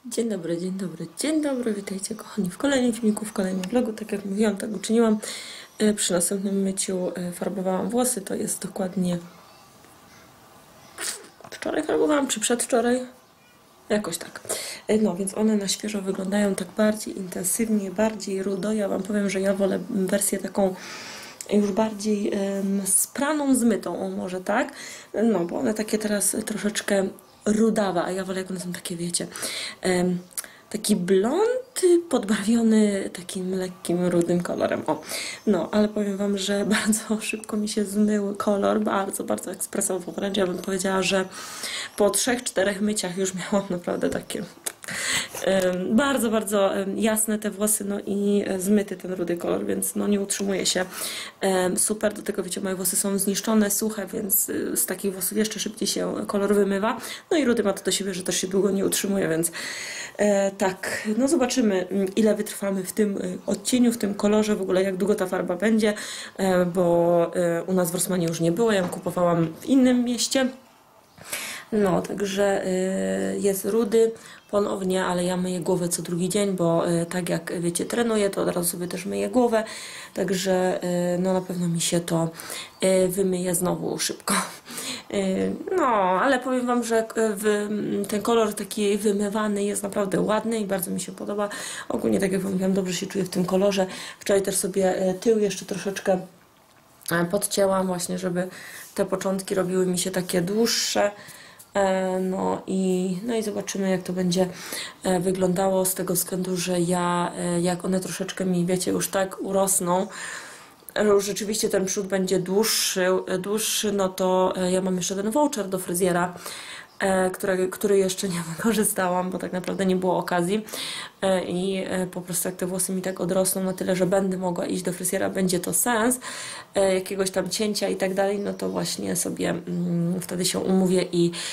Dzień dobry, dzień dobry, dzień dobry. Witajcie kochani w kolejnym filmiku, w kolejnym vlogu. Tak jak mówiłam, tak uczyniłam. Przy następnym myciu farbowałam włosy. To jest dokładnie... Wczoraj farbowałam, czy przedwczoraj? Jakoś tak. No, więc one na świeżo wyglądają tak bardziej intensywnie, bardziej rudo. Ja wam powiem, że ja wolę wersję taką już bardziej spraną, zmytą, o może tak. No, bo one takie teraz troszeczkę rudawe, a ja wolę, jak one są takie, wiecie, taki blond podbarwiony takim lekkim, rudym kolorem. O, no, ale powiem wam, że bardzo szybko mi się zmył kolor, bardzo, bardzo ekspresowo wręcz. Ja bym powiedziała, że po 3-4 myciach już miałam naprawdę takie bardzo, bardzo jasne te włosy, no i zmyty ten rudy kolor, więc no nie utrzymuje się super. Do tego, wiecie, moje włosy są zniszczone, suche, więc z takich włosów jeszcze szybciej się kolor wymywa. No i rudy ma to do siebie, że też się długo nie utrzymuje, więc tak, no zobaczymy, ile wytrwamy w tym odcieniu, w tym kolorze, w ogóle jak długo ta farba będzie, bo u nas w Rossmanie już nie było, ja ją kupowałam w innym mieście. No, także jest rudy ponownie, ale ja myję głowę co drugi dzień, bo tak jak wiecie, trenuję, to od razu sobie też myję głowę, także no na pewno mi się to wymyje znowu szybko. No, ale powiem wam, że ten kolor taki wymywany jest naprawdę ładny i bardzo mi się podoba. Ogólnie, tak jak wam mówiłam, dobrze się czuję w tym kolorze. Wczoraj też sobie tył jeszcze troszeczkę podcięłam właśnie, żeby te początki robiły mi się takie dłuższe. No i zobaczymy, jak to będzie wyglądało, z tego względu, że ja, jak one troszeczkę mi, wiecie, już tak urosną, że już rzeczywiście ten przód będzie dłuższy, no to ja mam jeszcze ten voucher do fryzjera, który jeszcze nie wykorzystałam, bo tak naprawdę nie było okazji i po prostu jak te włosy mi tak odrosną na tyle, że będę mogła iść do fryzjera, będzie to sens jakiegoś tam cięcia i tak dalej, no to właśnie sobie wtedy się umówię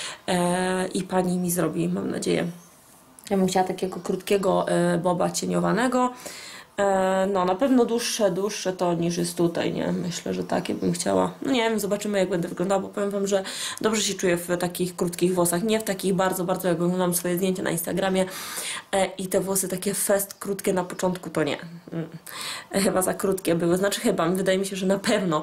i pani mi zrobi, mam nadzieję. Ja bym chciała takiego krótkiego boba cieniowanego. No, na pewno dłuższe to niż jest tutaj, nie? Myślę, że takie bym chciała. No nie wiem, zobaczymy, jak będę wyglądała, bo powiem wam, że dobrze się czuję w takich krótkich włosach, nie w takich bardzo, bardzo, jak oglądam swoje zdjęcia na Instagramie i te włosy takie fest krótkie na początku, to nie. Chyba za krótkie były, znaczy chyba, wydaje mi się, że na pewno.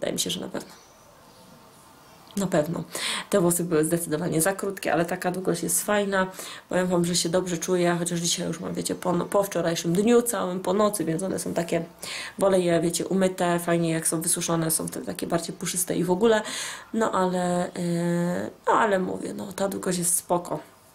Na pewno. Te włosy były zdecydowanie za krótkie, ale taka długość jest fajna. Powiem wam, że się dobrze czuję, chociaż dzisiaj już mam, wiecie, po wczorajszym dniu całym, po nocy, więc one są takie, wolę je, wiecie, umyte, fajnie jak są wysuszone, są wtedy takie bardziej puszyste i w ogóle, no ale mówię, no ta długość jest spoko.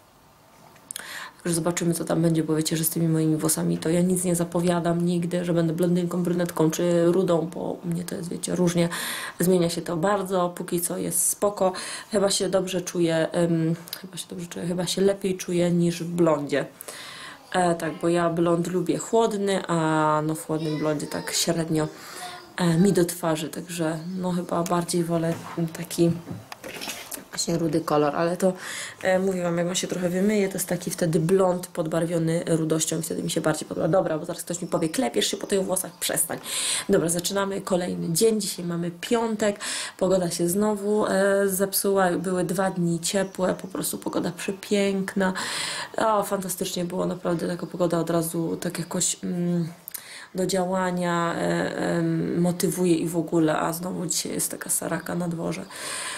Także zobaczymy, co tam będzie, bo wiecie, że z tymi moimi włosami to ja nic nie zapowiadam nigdy, że będę blondynką, brunetką czy rudą, bo u mnie to jest, wiecie, różnie. Zmienia się to bardzo, póki co jest spoko. Chyba się dobrze czuję, chyba się lepiej czuję niż w blondzie. Tak, bo ja blond lubię chłodny, a no w chłodnym blondzie tak średnio mi do twarzy, także no chyba bardziej wolę taki właśnie rudy kolor, ale to mówię wam, jak on się trochę wymyje, to jest taki wtedy blond podbarwiony rudością i wtedy mi się bardziej podoba. Dobra, bo zaraz ktoś mi powie, klepiesz się po tych włosach, przestań. Dobra, zaczynamy kolejny dzień, dzisiaj mamy piątek, pogoda się znowu zepsuła, były 2 dni ciepłe, po prostu pogoda przepiękna, o, fantastycznie było, naprawdę taka pogoda od razu tak jakoś do działania motywuje i w ogóle, a znowu dzisiaj jest taka saraka na dworze.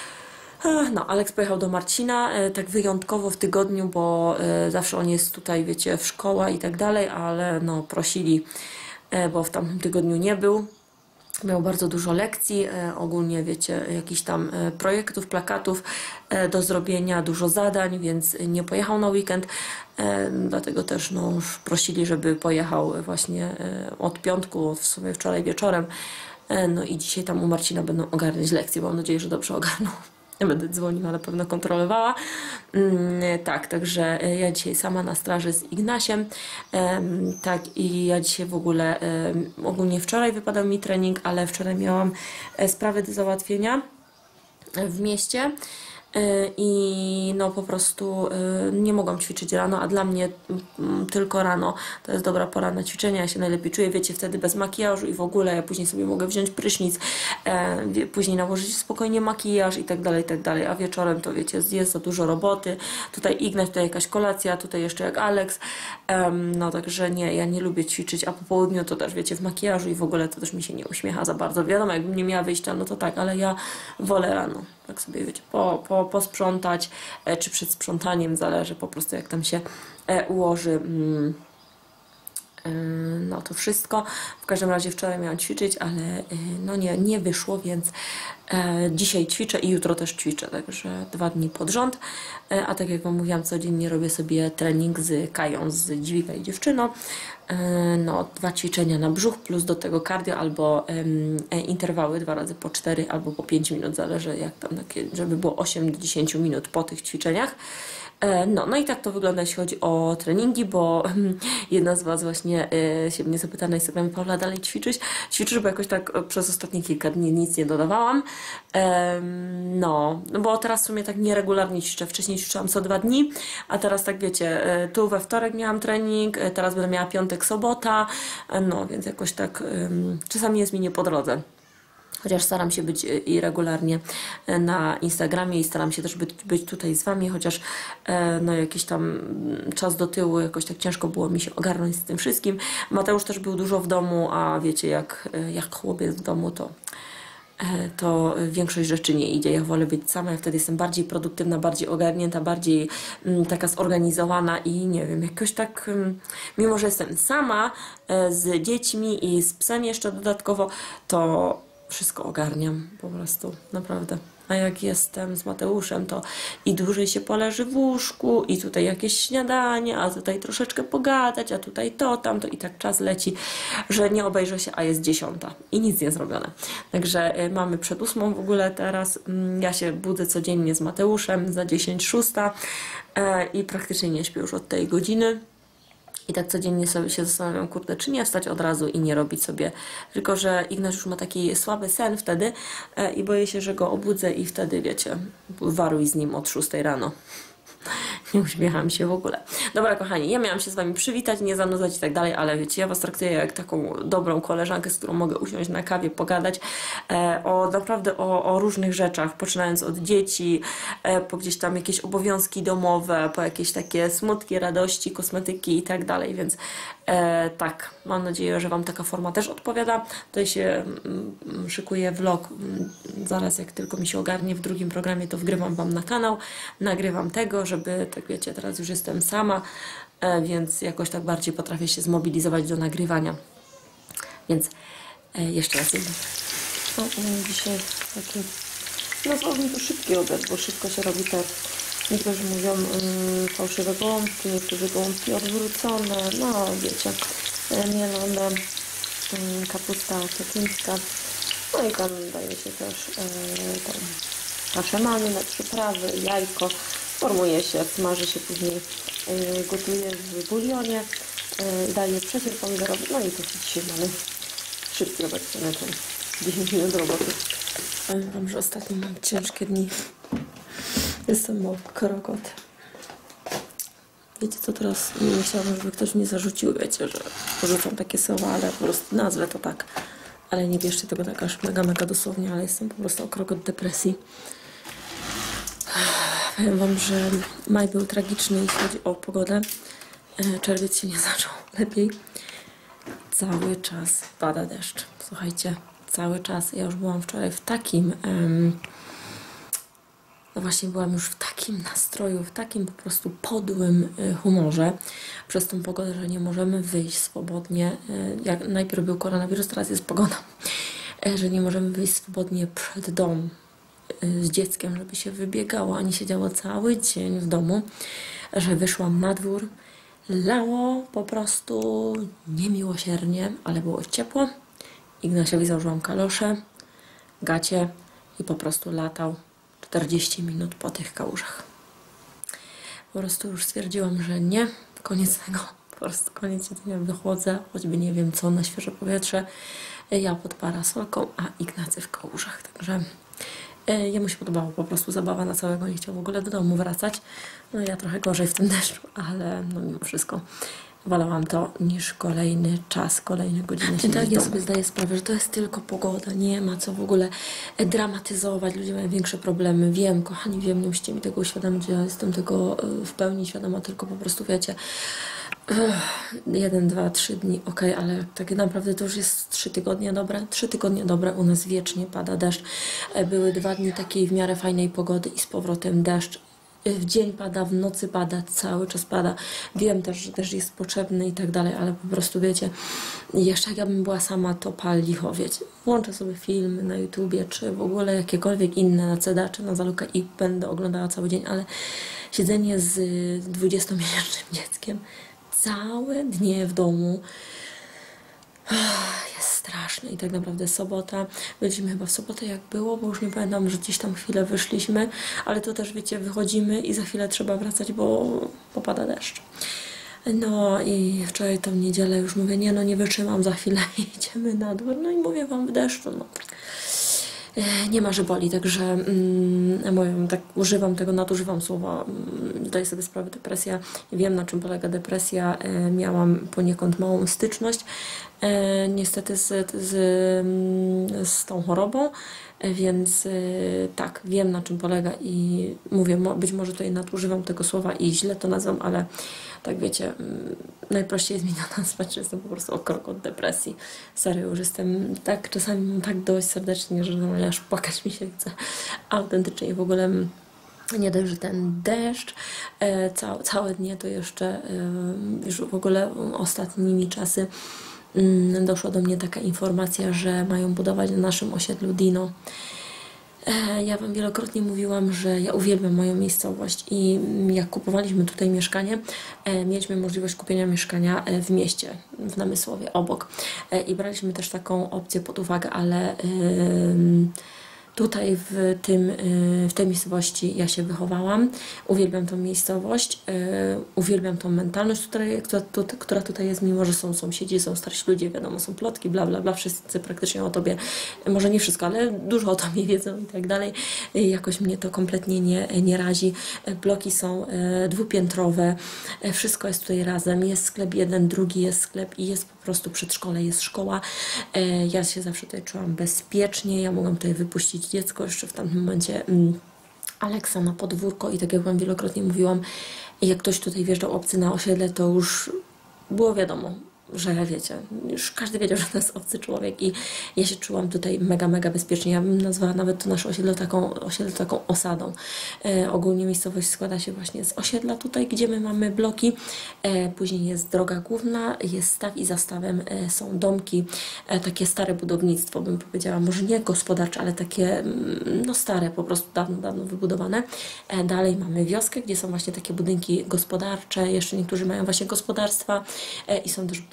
No, Aleks pojechał do Marcina, tak wyjątkowo w tygodniu, bo zawsze on jest tutaj, wiecie, w szkoła i tak dalej, ale no prosili, bo w tamtym tygodniu nie był. Miał bardzo dużo lekcji, ogólnie, wiecie, jakichś tam projektów, plakatów do zrobienia, dużo zadań, więc nie pojechał na weekend, dlatego też no, już prosili, żeby pojechał właśnie od piątku, w sumie wczoraj wieczorem, no i dzisiaj tam u Marcina będą ogarniać lekcje, mam nadzieję, że dobrze ogarną. Ja będę dzwoniła, na pewno kontrolowała. Tak, także ja dzisiaj sama na straży z Ignasiem. Tak, i ja dzisiaj w ogóle, ogólnie wczoraj wypadał mi trening, ale wczoraj miałam sprawy do załatwienia w mieście. i no po prostu nie mogłam ćwiczyć rano, a dla mnie tylko rano to jest dobra pora na ćwiczenia, ja się najlepiej czuję, wiecie, wtedy bez makijażu i w ogóle ja później sobie mogę wziąć prysznic, później nałożyć spokojnie makijaż i tak dalej, a wieczorem to wiecie, jest za dużo roboty, tutaj Ignat, tutaj jakaś kolacja, tutaj jeszcze jak Alex, no także nie, ja nie lubię ćwiczyć, a po południu to też wiecie, w makijażu i w ogóle to też mi się nie uśmiecha za bardzo, wiadomo, jakbym nie miała wyjścia, no to tak, ale ja wolę rano, tak sobie wiecie, posprzątać, czy przed sprzątaniem, zależy po prostu jak tam się ułoży no to wszystko. W każdym razie wczoraj miałam ćwiczyć, ale no nie wyszło, więc dzisiaj ćwiczę i jutro też ćwiczę, także 2 dni pod rząd. A tak jak Wam mówiłam, codziennie robię sobie trening z Kają, z Dźwiga i dziewczyną. No, 2 ćwiczenia na brzuch, plus do tego cardio albo interwały 2 razy po 4 albo po 5 minut, zależy jak tam, żeby było 8 do 10 minut po tych ćwiczeniach. No i tak to wygląda, jeśli chodzi o treningi, bo jedna z Was właśnie się mnie zapytała na Instagramie: Paula, dalej ćwiczysz? Ćwiczysz, bo jakoś tak przez ostatnie kilka dni nic nie dodawałam. No, bo teraz w sumie tak nieregularnie ćwiczę. Wcześniej ćwiczyłam co 2 dni, a teraz tak wiecie, tu we wtorek miałam trening, teraz będę miała piątek, sobota, no więc jakoś tak czasami jest mi nie po drodze. Chociaż staram się być i regularnie na Instagramie i staram się też być tutaj z Wami, chociaż no jakiś tam czas do tyłu jakoś tak ciężko było mi się ogarnąć z tym wszystkim. Mateusz też był dużo w domu, a wiecie, jak chłopiec w domu, to większość rzeczy nie idzie. Ja wolę być sama, ja wtedy jestem bardziej produktywna, bardziej ogarnięta, bardziej taka zorganizowana i nie wiem, jakoś tak, mimo że jestem sama z dziećmi i z psem jeszcze dodatkowo, to wszystko ogarniam po prostu, naprawdę. A jak jestem z Mateuszem, to i dłużej się poleży w łóżku, i tutaj jakieś śniadanie, a tutaj troszeczkę pogadać, a tutaj to, tamto, i tak czas leci, że nie obejrzę się, a jest 10 i nic nie zrobione. Także mamy przed 8 w ogóle teraz. Ja się budzę codziennie z Mateuszem za 10:06 i praktycznie nie śpię już od tej godziny. I tak codziennie sobie się zastanawiam, kurde, czy nie wstać od razu i nie robić sobie. Tylko że Ignaś już ma taki słaby sen wtedy i boję się, że go obudzę i wtedy, wiecie, waruj z nim od 6 rano. Nie uśmiecham się w ogóle. Dobra, kochani, ja miałam się z Wami przywitać, nie zanudzać i tak dalej, ale wiecie, ja Was traktuję jak taką dobrą koleżankę, z którą mogę usiąść na kawie, pogadać naprawdę o różnych rzeczach, poczynając od dzieci, po gdzieś tam jakieś obowiązki domowe, po jakieś takie smutki, radości, kosmetyki i tak dalej, więc tak, mam nadzieję, że Wam taka forma też odpowiada. Tutaj się szykuje vlog, zaraz jak tylko mi się ogarnie w drugim programie, to wgrywam Wam na kanał, nagrywam tego, żeby, tak wiecie, teraz już jestem sama, więc jakoś tak bardziej potrafię się zmobilizować do nagrywania. Więc jeszcze raz jedno. No, dzisiaj taki, nazwałbym to szybki obiad, bo szybko się robi te, niektórzy mówią fałszywe gołąbki, niektórzy gołąbki odwrócone, no wiecie, mielone, kapusta pekińska, no i tam daje się też kaszę manne, przyprawy, jajko, formuje się, smaży się, później gotuje w bulionie, daje przecier pomidorowy, no i to dzisiaj mamy szybki obiad, na 10 minut roboty. Powiem Wam, że ostatnio mam ciężkie dni. Jestem jak krogot. Wiecie co, teraz nie chciałabym, żeby ktoś mnie zarzucił, wiecie, że porzucam takie słowa, ale po prostu nazwę to tak. Ale nie bierzcie tego tak aż mega dosłownie, ale jestem po prostu o krok od depresji. Powiem Wam, że maj był tragiczny, jeśli chodzi o pogodę. Czerwiec się nie zaczął lepiej. Cały czas pada deszcz. Słuchajcie, cały czas. Ja już byłam wczoraj w takim... no właśnie byłam już w takim nastroju, w takim po prostu podłym humorze przez tą pogodę, że nie możemy wyjść swobodnie. Jak najpierw był koronawirus, teraz jest pogoda. Że nie możemy wyjść swobodnie przed dom z dzieckiem, żeby się wybiegało, ani siedziało cały dzień w domu, że wyszłam na dwór. Lało po prostu niemiłosiernie, ale było ciepło. Ignasiowi założyłam kalosze, gacie i po prostu latał 40 minut po tych kałużach. Po prostu już stwierdziłam, że nie, koniec tego, po prostu koniec jedzenia, wychodzę, choćby nie wiem co, na świeże powietrze. Ja pod parasolką, a Ignacy w kałużach, także Jemu się podobało po prostu zabawa na całego, nie chciał w ogóle do domu wracać. No ja trochę gorzej w tym deszczu, ale no mimo wszystko wolałam to niż kolejny czas, kolejne godziny się tak, ja sobie zdaję sprawę, że to jest tylko pogoda, nie ma co w ogóle dramatyzować, ludzie mają większe problemy, wiem, kochani, wiem, nie musicie mi tego uświadomić, ja jestem tego w pełni świadoma, tylko po prostu wiecie, 1, 2, 3 dni, ok, ale tak naprawdę to już jest 3 tygodnie dobre. 3 tygodnie dobre, u nas wiecznie pada deszcz. Były 2 dni takiej w miarę fajnej pogody i z powrotem deszcz. W dzień pada, w nocy pada, cały czas pada. Wiem też, że deszcz jest potrzebny i tak dalej, ale po prostu wiecie, jeszcze jak ja bym była sama, to pal licho, wiecie. Włączę sobie filmy na YouTubie, czy w ogóle jakiekolwiek inne na CD, czy na Zalukę i będę oglądała cały dzień, ale siedzenie z 20-miesięcznym dzieckiem całe dnie w domu jest straszne i tak naprawdę sobota, byliśmy chyba w sobotę jak było, bo już nie pamiętam, że gdzieś tam chwilę wyszliśmy, ale to też wiecie, wychodzimy i za chwilę trzeba wracać, bo pada deszcz. No i wczoraj tą niedzielę już mówię, nie no nie wytrzymam, za chwilę idziemy na dwór, no i mówię wam w deszczu, no. Nie ma, że boli, także mówię, tak nadużywam słowa, zdaję sobie sprawę, depresja, wiem na czym polega depresja, miałam poniekąd małą styczność niestety z tą chorobą, więc tak, wiem na czym polega i mówię, być może tutaj nadużywam tego słowa i źle to nazywam, ale tak wiecie, najprościej jest mi to nazwać, że jestem po prostu o krok od depresji. Serio, już jestem tak, czasami mam tak dość serdecznie, że normalnie aż płakać mi się chce autentycznie i w ogóle nie dość, że ten deszcz, całe dnie to jeszcze już w ogóle ostatnimi czasy doszła do mnie taka informacja, że mają budować na naszym osiedlu Dino. Ja wam wielokrotnie mówiłam, że ja uwielbiam moją miejscowość i jak kupowaliśmy tutaj mieszkanie, mieliśmy możliwość kupienia mieszkania w mieście, w Namysłowie, obok. I braliśmy też taką opcję pod uwagę, ale tutaj w tej miejscowości ja się wychowałam, uwielbiam tą miejscowość, uwielbiam tą mentalność, która tutaj jest, mimo że są sąsiedzi, są starsi ludzie, wiadomo, są plotki, bla bla bla, wszyscy praktycznie o tobie, może nie wszystko, ale dużo o tobie wiedzą i tak dalej. Jakoś mnie to kompletnie nie razi. Bloki są dwupiętrowe, wszystko jest tutaj razem, jest sklep jeden, drugi jest sklep i jest po prostu przedszkole, jest szkoła. Ja się zawsze tutaj czułam bezpiecznie, ja mogłam tutaj wypuścić dziecko, jeszcze w tamtym momencie Aleksa na podwórko i tak jak wam wielokrotnie mówiłam, jak ktoś tutaj wjeżdżał obcy na osiedle, to już było wiadomo, że wiecie, już każdy wiedział, że to jest obcy człowiek i ja się czułam tutaj mega, mega bezpiecznie. Ja bym nazwała nawet to nasze osiedle taką osadą. Ogólnie miejscowość składa się właśnie z osiedla tutaj, gdzie my mamy bloki. Później jest droga główna, jest staw i za stawem są domki, takie stare budownictwo, bym powiedziała, może nie gospodarcze, ale takie no stare, po prostu dawno, dawno wybudowane. Dalej mamy wioskę, gdzie są właśnie takie budynki gospodarcze, jeszcze niektórzy mają właśnie gospodarstwa i są też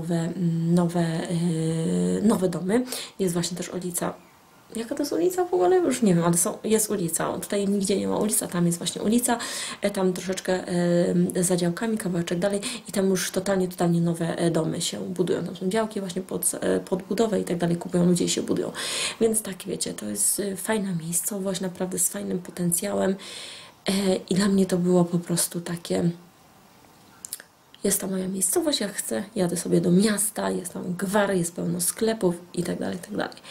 nowe domy. Jest właśnie też ulica. Jaka to jest ulica w ogóle? Już nie wiem, ale jest ulica. Tutaj nigdzie nie ma ulicy, a tam jest właśnie ulica. Tam troszeczkę za działkami, kawałeczek dalej i tam już totalnie nowe domy się budują. Tam są działki właśnie pod budowę i tak dalej. Kupują ludzie i się budują. Więc tak, wiecie, to jest fajna miejscowość, naprawdę z fajnym potencjałem i dla mnie to było po prostu takie... Jest to moja miejscowość, jak chcę, jadę sobie do miasta, jest tam gwar, jest pełno sklepów i tak dalej, i tak dalej.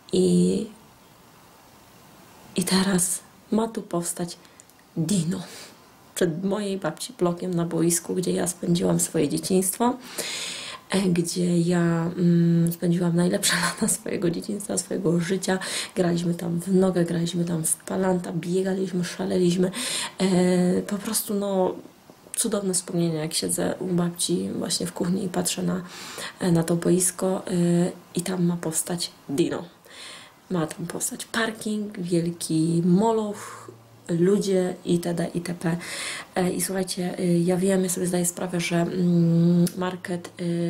I teraz ma tu powstać Dino. Przed mojej babci blokiem na boisku, gdzie ja spędziłam swoje dzieciństwo, gdzie ja spędziłam najlepsze lata swojego dzieciństwa, swojego życia. Graliśmy tam w nogę, graliśmy tam w palanta, biegaliśmy, szaleliśmy. Po prostu no... Cudowne wspomnienia, jak siedzę u babci właśnie w kuchni i patrzę na to boisko i tam ma powstać Dino. Ma tam powstać parking, wielki moloch, ludzie itd. itp. I słuchajcie, ja wiem, ja sobie zdaję sprawę, że market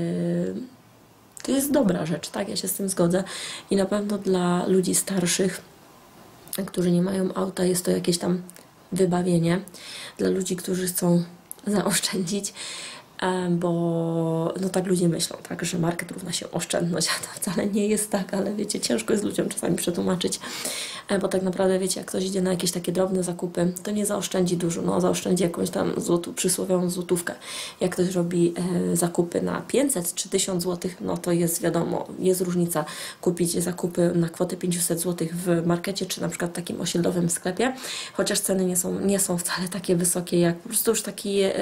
to jest dobra rzecz, tak? Ja się z tym zgodzę i na pewno dla ludzi starszych, którzy nie mają auta, jest to jakieś tam wybawienie. Dla ludzi, którzy chcą zaoszczędzić, bo no tak ludzie myślą, tak, że market równa się oszczędność, a to wcale nie jest tak, ale wiecie, ciężko jest ludziom czasami przetłumaczyć, bo tak naprawdę wiecie, jak ktoś idzie na jakieś takie drobne zakupy, to nie zaoszczędzi dużo, no zaoszczędzi jakąś tam przysłowiową złotówkę. Jak ktoś robi zakupy na 500 czy 1000 zł, no to jest wiadomo, jest różnica kupić zakupy na kwotę 500 zł w markecie, czy na przykład w takim osiedlowym sklepie, chociaż ceny nie są wcale takie wysokie, jak po prostu już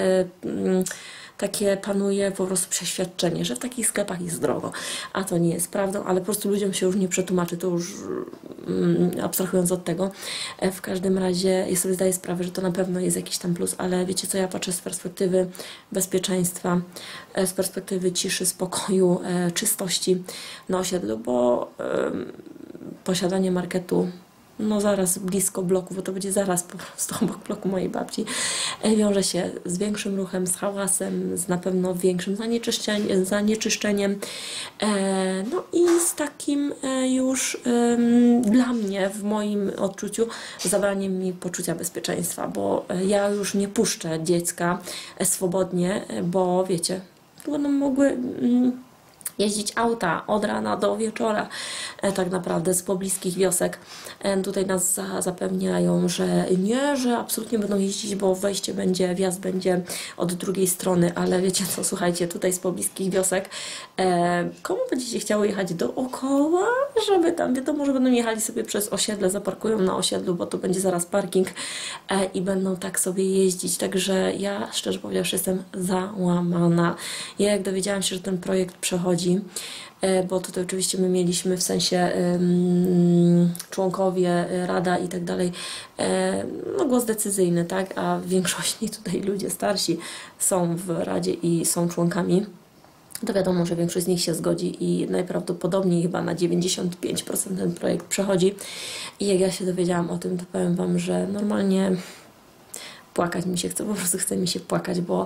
takie panuje po prostu przeświadczenie, że w takich sklepach jest drogo, a to nie jest prawdą, ale po prostu ludziom się już nie przetłumaczy, to już abstrahując od tego. W każdym razie ja sobie zdaję sprawę, że to na pewno jest jakiś tam plus, ale wiecie co, ja patrzę z perspektywy bezpieczeństwa, z perspektywy ciszy, spokoju, czystości na osiedlu, bo posiadanie marketu no zaraz blisko bloku, bo to będzie zaraz po prostu obok bloku mojej babci, wiąże się z większym ruchem, z hałasem, z na pewno większym zanieczyszczeniem, no i z takim już dla mnie, w moim odczuciu, zabraniem mi poczucia bezpieczeństwa, bo ja już nie puszczę dziecka swobodnie, bo wiecie, będą mogły jeździć auta od rana do wieczora, tak naprawdę z pobliskich wiosek. Tutaj nas zapewniają, że nie, że absolutnie będą jeździć, bo wjazd będzie od drugiej strony, ale wiecie co, słuchajcie, tutaj z pobliskich wiosek, komu będziecie chciały jechać dookoła, żeby tam, wiadomo, że będą jechali sobie przez osiedle, zaparkują na osiedlu, bo to będzie zaraz parking i będą tak sobie jeździć, także ja, szczerze powiedziawszy, jestem załamana. Ja jak dowiedziałam się, że ten projekt przechodzi, bo tutaj oczywiście my mieliśmy w sensie członkowie, rada i tak dalej, no głos decyzyjny, tak, a w większości tutaj ludzie starsi są w radzie i są członkami, to wiadomo, że większość z nich się zgodzi i najprawdopodobniej chyba na 95% ten projekt przechodzi. I jak ja się dowiedziałam o tym, to powiem Wam, że normalnie płakać mi się chce, po prostu chce mi się płakać, bo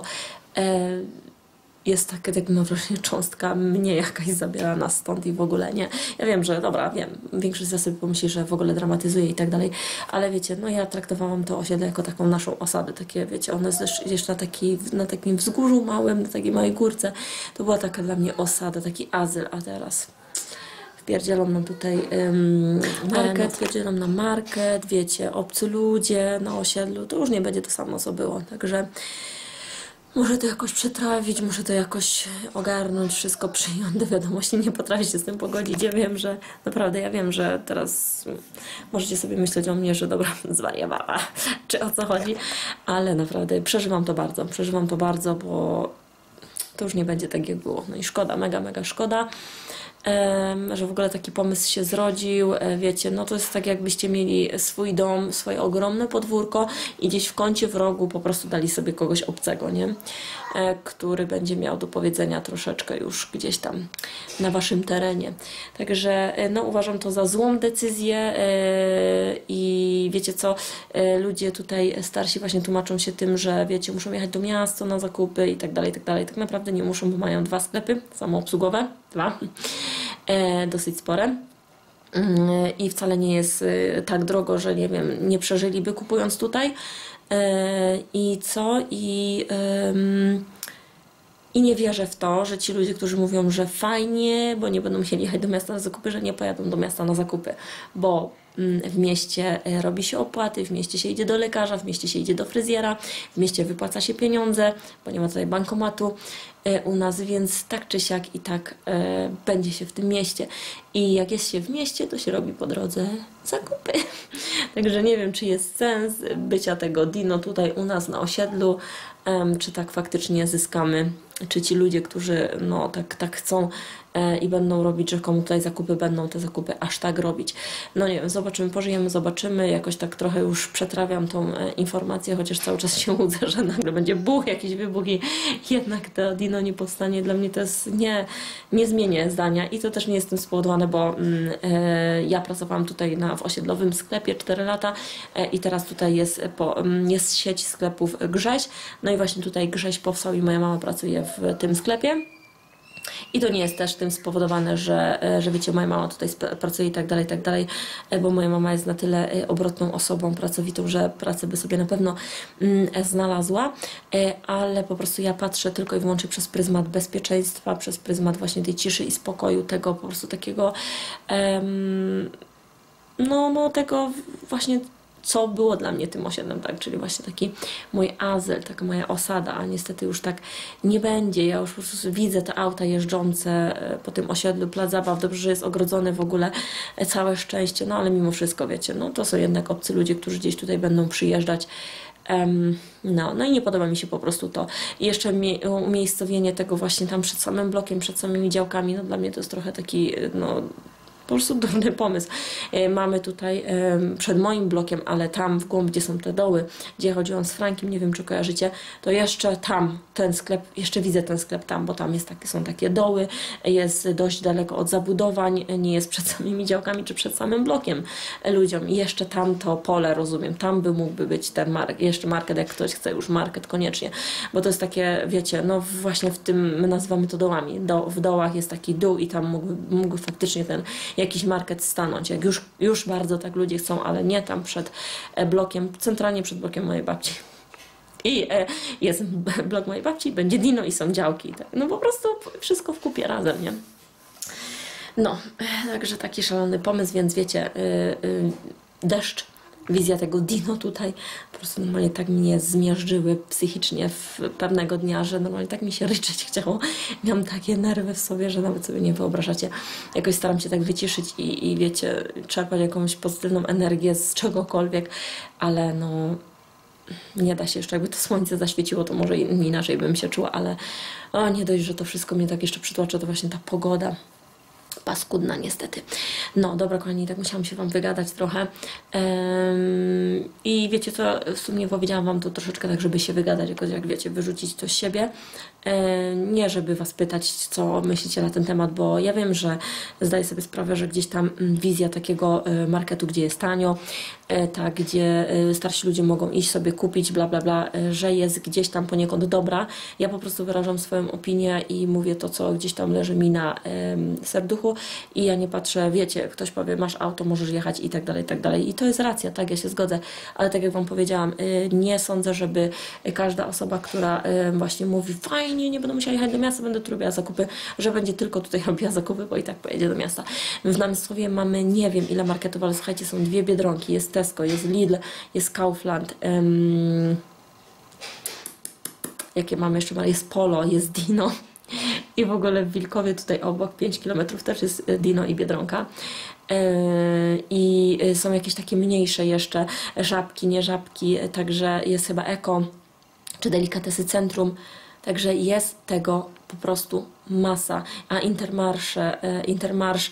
jest tak mam wrażenie, cząstka mnie jakaś zabierana stąd i w ogóle nie. Ja wiem, że dobra, wiem, większość z nas sobie pomyśli, że w ogóle dramatyzuje i tak dalej, ale wiecie, no ja traktowałam to osiedle jako taką naszą osadę, takie wiecie, one jest na takim wzgórzu małym, na takiej małej górce, to była taka dla mnie osada, taki azyl, a teraz wpierdzielam nam tutaj market, wpierdzielam na market, wiecie, obcy ludzie na osiedlu, to już nie będzie to samo, co było, także muszę to jakoś przetrawić, muszę to jakoś ogarnąć, wszystko przyjąć do wiadomości, nie potrafię się z tym pogodzić. Ja wiem, że naprawdę, ja wiem, że teraz możecie sobie myśleć o mnie, że dobra, zwariowała, czy o co chodzi, ale naprawdę przeżywam to bardzo, bo to już nie będzie tak, jak było. No i szkoda, mega szkoda, że w ogóle taki pomysł się zrodził, wiecie, no to jest tak, jakbyście mieli swój dom, swoje ogromne podwórko i gdzieś w kącie, w rogu po prostu dali sobie kogoś obcego, nie? Który będzie miał do powiedzenia troszeczkę już gdzieś tam na waszym terenie. Także no uważam to za złą decyzję i wiecie co, ludzie tutaj starsi właśnie tłumaczą się tym, że wiecie, muszą jechać do miasta na zakupy i tak dalej, i tak dalej. Tak naprawdę nie muszą, bo mają 2 sklepy samoobsługowe, 2, dosyć spore. I wcale nie jest tak drogo, że nie wiem, nie przeżyliby kupując tutaj. I co? I nie wierzę w to, że ci ludzie, którzy mówią, że fajnie, bo nie będą musieli jechać do miasta na zakupy, że nie pojadą do miasta na zakupy, bo w mieście robi się opłaty, w mieście się idzie do lekarza, w mieście się idzie do fryzjera, w mieście wypłaca się pieniądze, bo nie ma tutaj bankomatu u nas, więc tak czy siak i tak będzie się w tym mieście. I jak jest się w mieście, to się robi po drodze zakupy. Także nie wiem, czy jest sens bycia tego Dino tutaj u nas na osiedlu, czy tak faktycznie zyskamy, czy ci ludzie, którzy no tak chcą i będą robić rzekomo tutaj zakupy, będą te zakupy aż tak robić. No nie wiem, zobaczymy, pożyjemy, zobaczymy. Jakoś tak trochę już przetrawiam tą informację, chociaż cały czas się łudzę, że nagle będzie jakiś wybuch i jednak to Dino nie powstanie. Dla mnie to jest, nie zmienię zdania i to też nie jest tym spowodowane, bo ja pracowałam tutaj w osiedlowym sklepie 4 lata i teraz tutaj jest sieć sklepów Grześ. No i właśnie tutaj Grześ powstał i moja mama pracuje w tym sklepie. I to nie jest też tym spowodowane, że wiecie, moja mama tutaj pracuje i tak dalej, bo moja mama jest na tyle obrotną osobą, pracowitą, że pracę by sobie na pewno znalazła, ale po prostu ja patrzę tylko i wyłącznie przez pryzmat bezpieczeństwa, przez pryzmat właśnie tej ciszy i spokoju, tego po prostu takiego, no tego właśnie, co było dla mnie tym osiedlem, tak? Czyli właśnie taki mój azyl, taka moja osada, a niestety już tak nie będzie. Ja już po prostu widzę te auta jeżdżące po tym osiedlu, plac zabaw, dobrze, że jest ogrodzony w ogóle, całe szczęście, no ale mimo wszystko, wiecie, no to są jednak obcy ludzie, którzy gdzieś tutaj będą przyjeżdżać. No i nie podoba mi się po prostu to. I jeszcze umiejscowienie tego właśnie tam przed samym blokiem, przed samymi działkami, no dla mnie to jest trochę taki, no po prostu durny pomysł. Mamy tutaj przed moim blokiem, ale tam w głąb, gdzie są te doły, gdzie chodziłam z Frankiem, nie wiem czy kojarzycie, to jeszcze tam ten sklep, jeszcze widzę ten sklep tam, bo tam jest są takie doły, jest dość daleko od zabudowań, nie jest przed samymi działkami czy przed samym blokiem ludziom. I jeszcze tam to pole, rozumiem, tam by mógłby być ten jeszcze market, jak ktoś chce już market koniecznie, bo to jest takie, wiecie, no właśnie w tym, my nazywamy to dołami, w dołach jest taki dół i tam mógłby faktycznie ten jakiś market stanąć, jak już bardzo tak ludzie chcą, ale nie tam przed blokiem, centralnie przed blokiem mojej babci. I jest blok mojej babci, będzie Dino i są działki. Tak? No po prostu wszystko w kupie razem, nie? No, także taki szalony pomysł, więc wiecie, deszcz, wizja tego Dino tutaj po prostu normalnie tak mnie zmiażdżyły psychicznie pewnego dnia, że normalnie tak mi się ryczeć chciało. Miałam takie nerwy w sobie, że nawet sobie nie wyobrażacie. Jakoś staram się tak wyciszyć i wiecie, czerpać jakąś pozytywną energię z czegokolwiek, ale no nie da się jeszcze, jakby to słońce zaświeciło, to może inaczej bym się czuła, ale nie dość, że to wszystko mnie tak jeszcze przytłacza, to właśnie ta pogoda. Paskudna niestety. No dobra kochani, tak musiałam się Wam wygadać trochę i wiecie co, w sumie powiedziałam Wam to troszeczkę tak, żeby się wygadać, jakoś jak wiecie, wyrzucić to z siebie, nie żeby Was pytać, co myślicie na ten temat, bo ja wiem, że zdaję sobie sprawę, że gdzieś tam wizja takiego marketu, gdzie jest tanio, tak, gdzie starsi ludzie mogą iść sobie kupić, bla bla bla, że jest gdzieś tam poniekąd dobra. Ja po prostu wyrażam swoją opinię i mówię to, co gdzieś tam leży mi na serduchu i ja nie patrzę, wiecie, ktoś powie, masz auto, możesz jechać i tak dalej, i tak dalej. I to jest racja, tak, ja się zgodzę, ale tak jak Wam powiedziałam, nie sądzę, żeby każda osoba, która właśnie mówi, fajnie, nie będę musiała jechać do miasta, będę tu robiła zakupy, że będzie tylko tutaj robiła zakupy, bo i tak pojedzie do miasta. W Namysłowie mamy nie wiem ile marketów, ale słuchajcie, są 2 Biedronki, jest Tesco, jest Lidl, jest Kaufland, jakie mamy jeszcze, jest Polo, jest Dino. I w ogóle w Wilkowie tutaj obok 5 km też jest Dino i Biedronka. I są jakieś takie mniejsze jeszcze żabki, nie żabki, także jest chyba Eko czy Delikatesy Centrum. Także jest tego po prostu masa. A Intermarsz,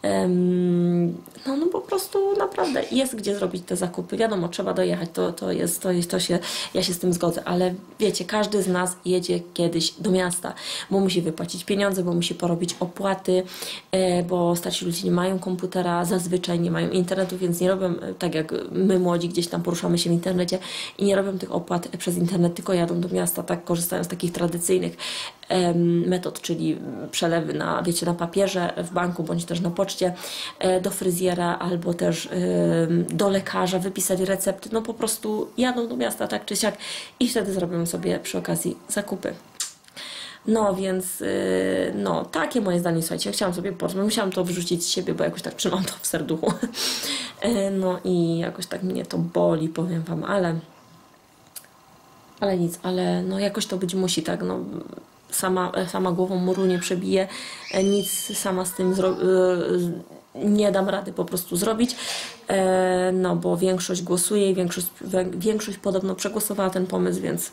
no po prostu naprawdę jest gdzie zrobić te zakupy. Wiadomo, trzeba dojechać, ja się z tym zgodzę, ale wiecie, każdy z nas jedzie kiedyś do miasta, bo musi wypłacić pieniądze, bo musi porobić opłaty, bo starsi ludzie nie mają komputera, zazwyczaj nie mają internetu, więc nie robią tak jak my młodzi gdzieś tam poruszamy się w internecie i nie robią tych opłat przez internet, tylko jadą do miasta, tak, korzystają z takich tradycyjnych metod, czyli przelewy na, wiecie, na papierze w banku, bądź też na poczcie, do fryzjera, albo też do lekarza, wypisać recepty, no po prostu jadą do miasta, tak czy siak i wtedy zrobią sobie przy okazji zakupy. No więc, no takie moje zdanie, słuchajcie, chciałam sobie porozmawiać, musiałam to wyrzucić z siebie, bo jakoś tak trzymam to w serduchu. No i jakoś tak mnie to boli, powiem Wam, ale nic, ale no jakoś to być musi, tak, no sama głową muru nie przebije, nic sama z tym nie dam rady po prostu zrobić, no bo większość głosuje i większość podobno przegłosowała ten pomysł, więc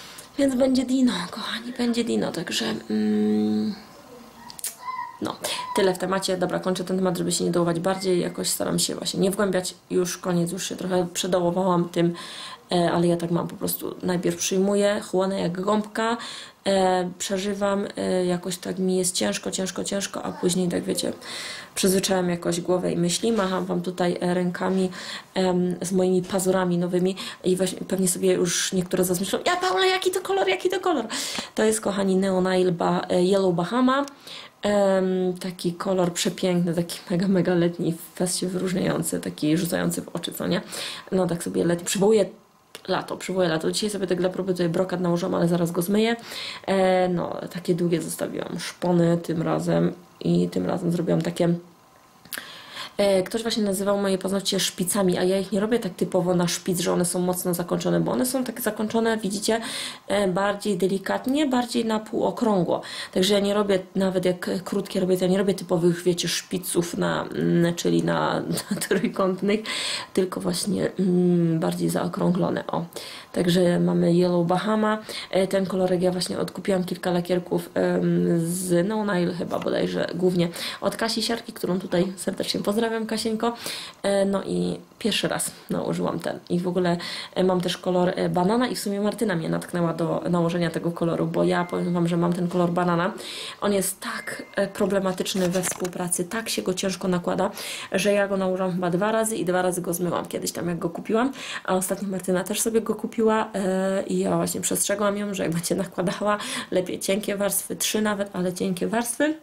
będzie Dino, kochani, będzie Dino, także no, Tyle w temacie. Dobra, kończę ten temat, żeby się nie dołować bardziej. Jakoś staram się właśnie nie wgłębiać. Już koniec, już się trochę przedołowałam tym, ale ja tak mam po prostu. Najpierw przyjmuję, chłonę jak gąbka, przeżywam, jakoś tak mi jest ciężko, a później tak wiecie, przyzwyczaiłam jakoś głowę i myśli. Macham Wam tutaj rękami z moimi pazurami nowymi i właśnie, pewnie sobie już niektóre zazmyślą, ja Paula, jaki to kolor? To jest, kochani, Neonail Yellow Bahama. Taki kolor przepiękny, taki mega letni, fest się wyróżniający, taki rzucający w oczy, co nie? No tak sobie letni, przywołuję lato. Dzisiaj sobie tak dla próby tutaj brokat nałożyłam, ale zaraz go zmyję. No, takie długie zostawiłam szpony tym razem i tym razem zrobiłam takie... Ktoś właśnie nazywał moje paznokcie szpicami, a ja ich nie robię tak typowo na szpic, że one są mocno zakończone, bo one są tak zakończone, widzicie, bardziej delikatnie, bardziej na półokrągło. Także ja nie robię, nawet jak krótkie robię, to ja nie robię typowych, wiecie, szpiców, czyli na trójkątnych, tylko właśnie bardziej zaokrąglone. O. Także mamy Yellow Bahama. Ten kolorek ja właśnie odkupiłam kilka lakierków z No Nail chyba bodajże, głównie od Kasi Siarki, którą tutaj serdecznie pozdrawiam, Kasieńko. No i pierwszy raz nałożyłam ten. I w ogóle mam też kolor banana i w sumie Martyna mnie natknęła do nałożenia tego koloru, bo ja powiem Wam, że mam ten kolor banana. On jest tak problematyczny we współpracy, tak się go ciężko nakłada, że ja go nałożyłam chyba 2 razy i 2 razy go zmyłam kiedyś tam, jak go kupiłam, a ostatnio Martyna też sobie go kupiła i ja właśnie przestrzegłam ją, że jak będzie nakładała, lepiej cienkie warstwy, 3 nawet, ale cienkie warstwy.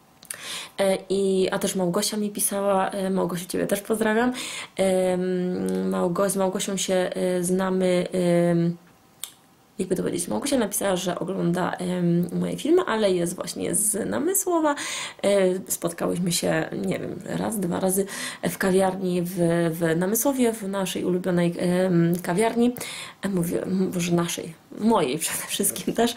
A też Małgosia mi pisała, Małgosiu, Ciebie też pozdrawiam. Z Małgosią się znamy, jakby to powiedzieć, Małgosia napisała, że ogląda moje filmy, ale jest właśnie z Namysłowa. Spotkałyśmy się, nie wiem, raz, 2 razy w kawiarni w Namysłowie, w naszej ulubionej kawiarni. Mówię, może naszej, mojej przede wszystkim też,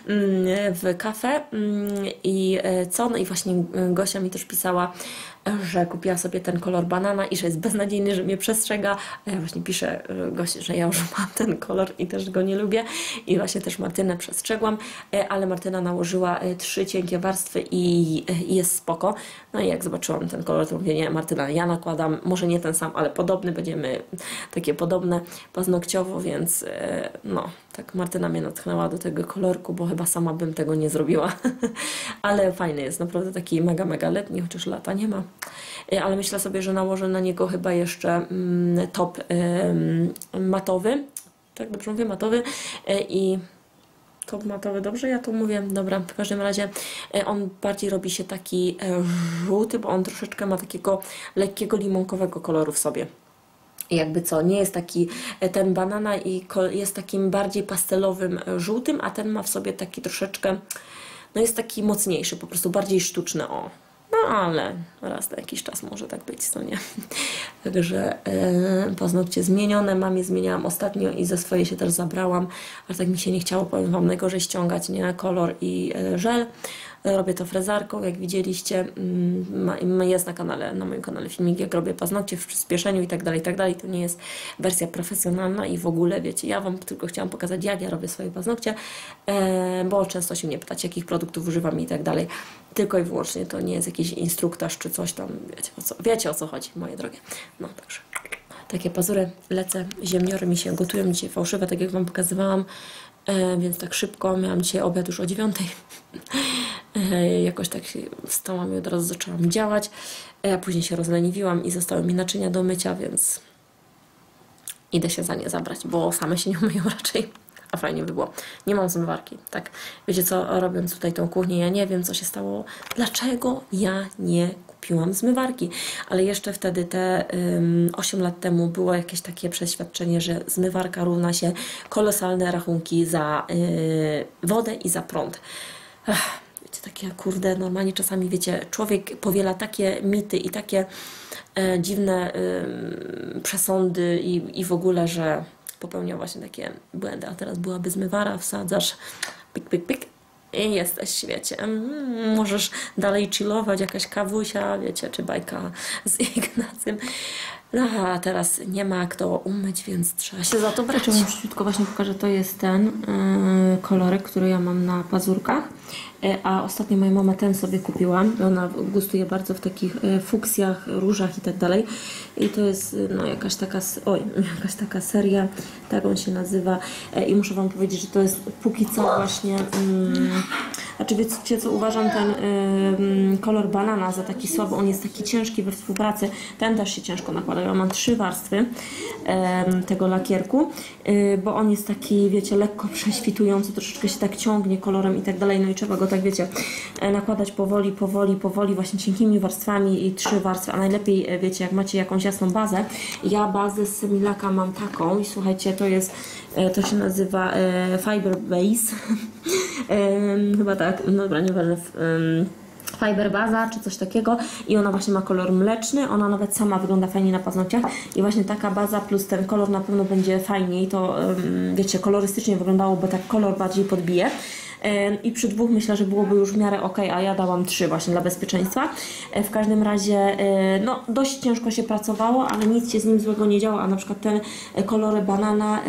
w kafe. I co? No i właśnie Gosia mi też pisała, że kupiła sobie ten kolor banana i że jest beznadziejny, że mnie przestrzega. A ja właśnie piszę Gosi, że ja już mam ten kolor i też go nie lubię. I właśnie też Martynę przestrzegłam, ale Martyna nałożyła 3 cienkie warstwy i jest spoko. No i jak zobaczyłam ten kolor, to mówię, nie, Martyna, ja nakładam, może nie ten sam, ale podobny, będziemy takie podobne paznokciowo, więc no, tak Martyna mnie natchnęła do tego kolorku, bo chyba sama bym tego nie zrobiła. Ale fajny jest, naprawdę taki mega letni, chociaż lata nie ma. Ale myślę sobie, że nałożę na niego chyba jeszcze top matowy. Tak, dobrze mówię, matowy. I top matowy, dobrze ja to mówię? Dobra, w każdym razie on bardziej robi się taki żółty, bo on troszeczkę ma takiego lekkiego limonkowego koloru w sobie. I jakby co, nie jest taki ten banana i jest takim bardziej pastelowym żółtym, a ten ma w sobie taki troszeczkę, no jest taki mocniejszy, po prostu bardziej sztuczny, o. No ale raz na jakiś czas może tak być, co nie. Także paznokcie zmienione, mamie zmieniałam ostatnio i ze swojej się też zabrałam, ale tak mi się nie chciało, powiem Wam, najgorzej ściągać, nie, kolor i żel. Robię to frezarką, jak widzieliście, jest na moim kanale filmik, jak robię paznokcie w przyspieszeniu i tak dalej, to nie jest wersja profesjonalna i w ogóle, wiecie, ja Wam tylko chciałam pokazać, jak ja robię swoje paznokcie, bo często się mnie pytacie, jakich produktów używam i tak dalej, tylko i wyłącznie to nie jest jakiś instruktaż czy coś tam, wiecie o co chodzi, moje drogie. No, także takie pazury, lecę, ziemniory mi się gotują, dzisiaj fałszywe, tak jak Wam pokazywałam, więc tak szybko, miałam dzisiaj obiad już o 9. Jakoś tak wstałam i od razu zaczęłam działać, a później się rozleniwiłam i zostały mi naczynia do mycia, więc idę się za nie zabrać, bo same się nie umyją raczej, a fajnie by było. Nie mam zmywarki, tak. Wiecie co, robiąc tutaj tą kuchnię, ja nie wiem, co się stało, dlaczego ja nie kupiłam zmywarki, ale jeszcze wtedy, te 8 lat temu, było jakieś takie przeświadczenie, że zmywarka równa się kolosalne rachunki za wodę i za prąd. Wiecie, takie kurde, normalnie czasami, wiecie, człowiek powiela takie mity i takie dziwne przesądy i w ogóle, że popełnia właśnie takie błędy, a teraz byłaby zmywara, wsadzasz, pyk i jesteś, wiecie, możesz dalej chillować, jakaś kawusia, wiecie, czy bajka z Ignacym. No a teraz nie ma kto umyć, więc trzeba się za to brać. Ja Wam szybciutko właśnie pokażę, to jest ten kolorek, który ja mam na pazurkach. A ostatnio moja mama ten sobie kupiła. Ona gustuje bardzo w takich fuksjach, różach i tak dalej. I to jest no jakaś taka seria, tak on się nazywa. I muszę Wam powiedzieć, że to jest póki co właśnie... Znaczy wiecie co, uważam ten kolor banana za taki słaby, on jest taki ciężki we współpracy, ten też się ciężko nakłada. Ja mam 3 warstwy tego lakierku, bo on jest taki, wiecie, lekko prześwitujący, troszeczkę się tak ciągnie kolorem i tak dalej, no i trzeba go tak, wiecie, nakładać powoli, właśnie cienkimi warstwami i 3 warstwy, a najlepiej, wiecie, jak macie jakąś jasną bazę. Ja bazę z Semilaka mam taką i słuchajcie, to się nazywa Fiber Base. Chyba tak, no dobra, nieważne. Fiber Baza czy coś takiego i ona właśnie ma kolor mleczny, ona nawet sama wygląda fajnie na paznokciach i właśnie taka baza plus ten kolor na pewno będzie fajniej, to wiecie, kolorystycznie wyglądało, bo tak kolor bardziej podbije. I przy 2 myślę, że byłoby już w miarę ok, a ja dałam 3 właśnie dla bezpieczeństwa. W każdym razie no dość ciężko się pracowało, ale nic się z nim złego nie działo, a na przykład ten kolor banana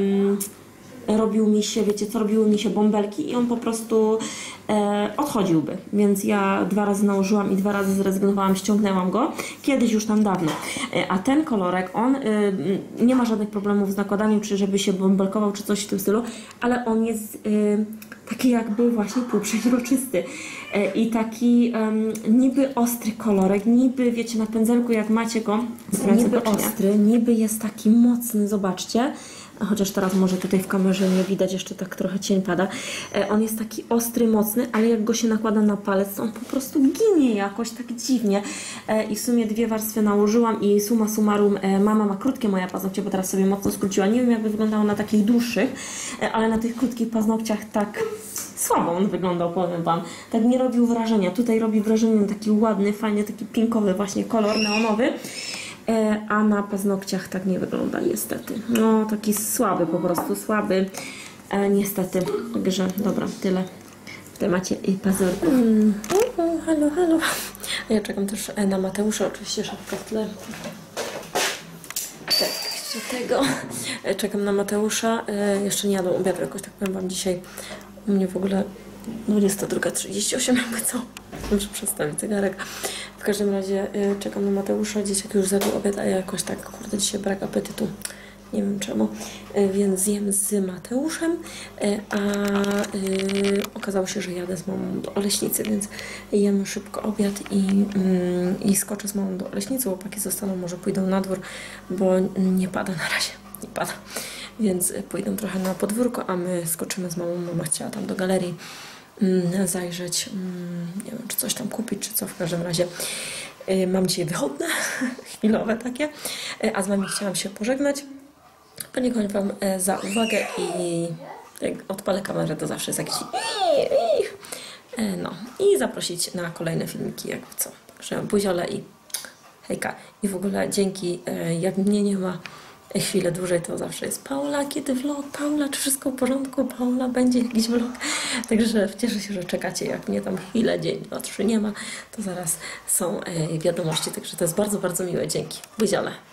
robił mi się, wiecie co, robiły mi się bąbelki i on po prostu odchodziłby, więc ja 2 razy nałożyłam i 2 razy zrezygnowałam, ściągnęłam go, kiedyś już tam dawno. A ten kolorek, on nie ma żadnych problemów z nakładaniem, czy żeby się bąbelkował, czy coś w tym stylu, ale on jest taki jakby właśnie półprzeźroczysty i taki niby ostry kolorek, niby wiecie, na pędzelku jak macie go, niby ostry, niby jest taki mocny, zobaczcie. Chociaż teraz może tutaj w kamerze nie widać, jeszcze tak trochę cień pada. On jest taki ostry, mocny, ale jak go się nakłada na palec, to on po prostu ginie jakoś tak dziwnie. I w sumie 2 warstwy nałożyłam i summa summarum mama ma krótkie moje paznokcie, bo teraz sobie mocno skróciła. Nie wiem, jakby wyglądało na takich dłuższych, ale na tych krótkich paznokciach tak słabo on wyglądał, powiem Wam. Tak nie robił wrażenia. Tutaj robi wrażenie taki ładny, fajny, taki pinkowy właśnie kolor neonowy. A na paznokciach tak nie wygląda niestety. No taki słaby, po prostu słaby, niestety. Także dobra, tyle w temacie i pazurków. Halo, halo. Ja czekam też na Mateusza, oczywiście szafka w tle. Tak, do tego. Czekam na Mateusza. Jeszcze nie jadł obiadu, jakoś tak powiem Wam dzisiaj. U mnie w ogóle 22:38, jakby co. Muszę przestawić zegarek. W każdym razie czekam na Mateusza. Dzieciak już zjadł obiad, a ja jakoś tak, kurde, dzisiaj brak apetytu. Nie wiem czemu. Więc zjem z Mateuszem, a okazało się, że jadę z mamą do Oleśnicy, więc jemy szybko obiad i skoczę z mamą do Oleśnicy. Chłopaki zostaną, może pójdą na dwór, bo nie pada na razie. Nie pada. Więc pójdą trochę na podwórko, a my skoczymy z mamą. Mama chciała tam do galerii zajrzeć, nie wiem, czy coś tam kupić, czy co. W każdym razie mam dzisiaj wychodne, chwilowe takie, a z Wami chciałam się pożegnać. Podziękuję Wam za uwagę i jak odpalę kamerę, to zawsze jest jakiś no i zaprosić na kolejne filmiki, jakby co. Także buziole i hejka. I w ogóle dzięki, jak mnie nie ma chwilę dłużej, to zawsze jest Paula, kiedy vlog? Paula, czy wszystko w porządku? Paula, będzie jakiś vlog? Także cieszę się, że czekacie. Jak mnie tam chwilę, dzień, 2, 3 nie ma, to zaraz są wiadomości. Także to jest bardzo, bardzo miłe. Dzięki. Buziole.